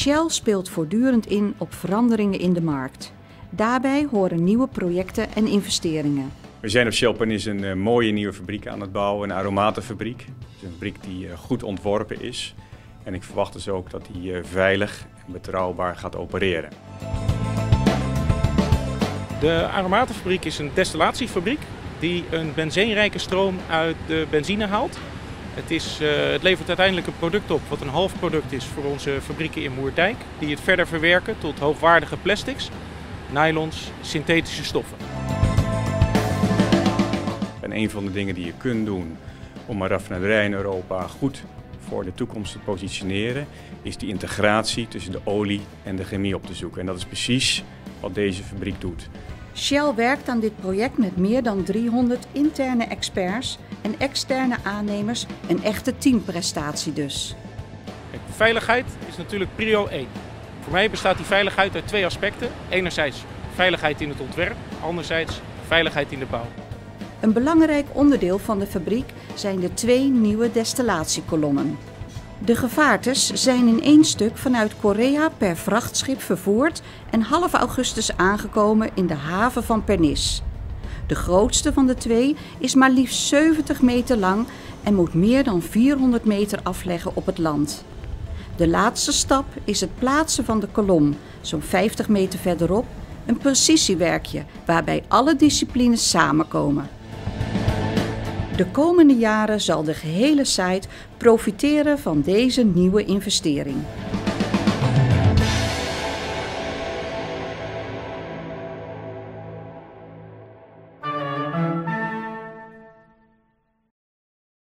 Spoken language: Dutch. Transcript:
Shell speelt voortdurend in op veranderingen in de markt. Daarbij horen nieuwe projecten en investeringen. We zijn op Shell Pernis een mooie nieuwe fabriek aan het bouwen, een aromatenfabriek. Het is een fabriek die goed ontworpen is en ik verwacht dus ook dat die veilig en betrouwbaar gaat opereren. De aromatenfabriek is een destillatiefabriek die een benzeenrijke stroom uit de benzine haalt. Het levert uiteindelijk een product op wat een halfproduct is voor onze fabrieken in Moerdijk, die het verder verwerken tot hoogwaardige plastics, nylons, synthetische stoffen. En een van de dingen die je kunt doen om een raffinaderij in Europa goed voor de toekomst te positioneren, is die integratie tussen de olie en de chemie op te zoeken. En dat is precies wat deze fabriek doet. Shell werkt aan dit project met meer dan 300 interne experts en externe aannemers, een echte teamprestatie dus. Veiligheid is natuurlijk prio 1. Voor mij bestaat die veiligheid uit twee aspecten. Enerzijds veiligheid in het ontwerp, anderzijds veiligheid in de bouw. Een belangrijk onderdeel van de fabriek zijn de 2 nieuwe destillatiekolommen. De gevaartes zijn in 1 stuk vanuit Korea per vrachtschip vervoerd en half augustus aangekomen in de haven van Pernis. De grootste van de 2 is maar liefst 70 meter lang en moet meer dan 400 meter afleggen op het land. De laatste stap is het plaatsen van de kolom, zo'n 50 meter verderop, een precisiewerkje waarbij alle disciplines samenkomen. De komende jaren zal de gehele site profiteren van deze nieuwe investering.